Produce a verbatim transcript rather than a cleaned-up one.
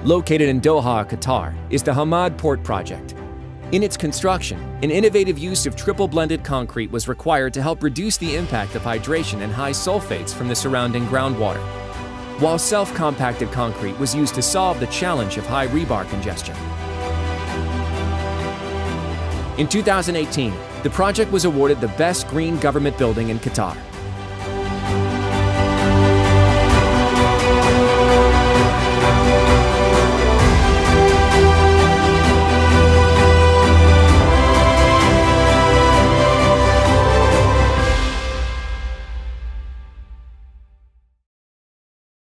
located in Doha, Qatar, is the Hamad Port Project. In its construction, an innovative use of triple-blended concrete was required to help reduce the impact of hydration and high sulfates from the surrounding groundwater, while self-compacted concrete was used to solve the challenge of high rebar congestion. In two thousand eighteen, the project was awarded the Best Green Government Building in Qatar.